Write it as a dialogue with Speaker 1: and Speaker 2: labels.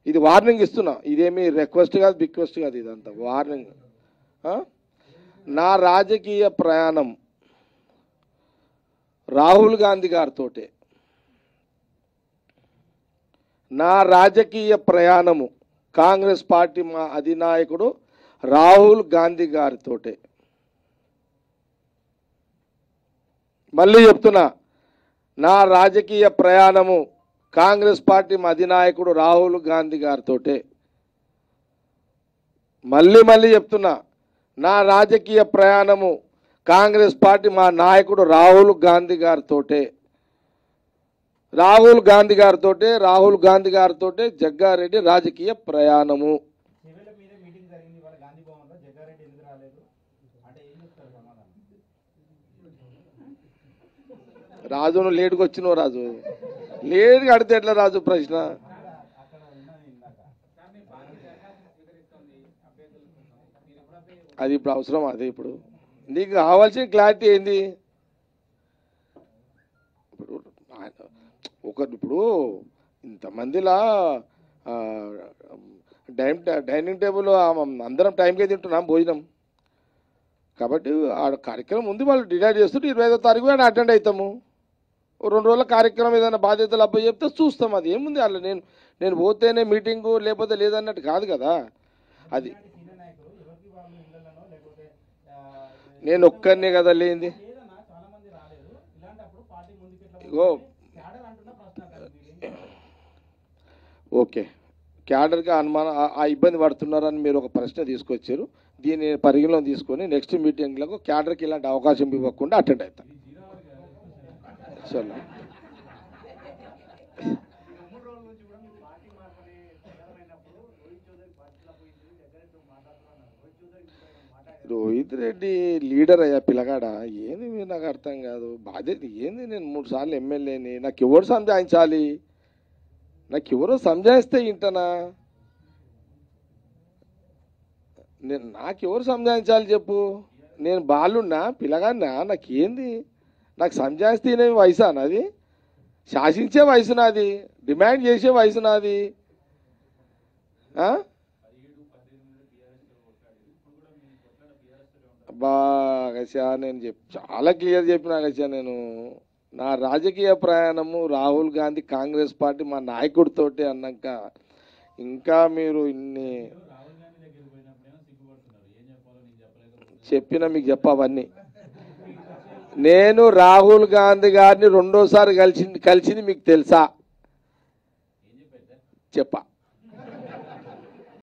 Speaker 1: ఇది వార్నింగ్ ఇస్తున్నా, ఇదేమి రిక్వెస్ట్ కాదు, రిక్వెస్ట్ కాదు, ఇదంతా వార్నింగ్. నా రాజకీయ ప్రయాణం రాహుల్ గాంధీ గారితో, నా రాజకీయ ప్రయాణము కాంగ్రెస్ పార్టీ మా అధినాయకుడు రాహుల్ గాంధీ గారితో. మళ్ళీ చెప్తున్నా, నా రాజకీయ ప్రయాణము కాంగ్రెస్ పార్టీ మా అధినాయకుడు రాహుల్ గాంధీ గారితో. మళ్ళీ చెప్తున్నా, నా రాజకీయ ప్రయాణము కాంగ్రెస్ పార్టీ మా నాయకుడు రాహుల్ గాంధీ గారితో. రాహుల్ గాంధీ గారితో జగ్గారెడ్డి రాజకీయ ప్రయాణము. రాజు నువ్వు లేటుగా వచ్చినావు రాజు, లేటుగా అడితే ఎట్లా రాజు ప్రశ్న? అది ఇప్పుడు అవసరం, అదే ఇప్పుడు నీకు కావాల్సిన క్లారిటీ ఏంది? ఇప్పుడు ఇంతమందిలా డైనింగ్ టేబుల్ అందరం టైంకే తింటున్నాం భోజనం, కాబట్టి ఆ కార్యక్రమం ఉంది, వాళ్ళు డిసైడ్ చేస్తుంటే 25వ తారీఖు అని అటెండ్ అవుతాము. 2 రోజుల కార్యక్రమం ఏదైనా బాధ్యతలు అబ్బాయి చెప్తే చూస్తాం. అది ఏముంది అలా, నేను పోతేనే మీటింగు లేకపోతే లేదన్నట్టు కాదు కదా. అది నేను ఒక్కరినే కదా లేనిది. ఇగో ఓకే, క్యాడర్గా అనుమానం ఆ ఇబ్బంది పడుతున్నారని మీరు ఒక ప్రశ్న తీసుకొచ్చారు. దీన్ని పరిగణలో తీసుకొని నెక్స్ట్ మీటింగ్లకు క్యాడర్కి ఇలాంటి అవకాశం ఇవ్వకుండా అటెండ్ అవుతాను. సరే, రోహిత్ రెడ్డి లీడర్ అయ్యా పిల్లగాడ, ఏంది మీరు నాకు అర్థం కాదు. బాధ్యత ఏంది? నేను 3 సార్లు ఎమ్మెల్యేని, నాకు ఎవరు సంజాయించాలి? నాకు ఎవరో సంజాయిస్తే ఇంటనా? నాకెవరు సంజాయించాలి చెప్పు? నేను బాలున్నా, పిల్లగాడినా? నాకేంది? నాకు సంజాయిస్తే వయసా నాది? శాసించే వయసు నాది, డిమాండ్ చేసే వయసు నాది. బాగా నేను చాలా క్లియర్ చెప్పినా కదా, నేను నా రాజకీయ ప్రయాణము రాహుల్ గాంధీ కాంగ్రెస్ పార్టీ మా నాయకుడితోటి అన్నాక ఇంకా మీరు ఇన్ని చెప్పినా మీకు చెప్పవన్నీ. నేను రాహుల్ గాంధీ గారిని 2వ సారి కలిసింది మీకు తెలుసా? చెప్పా.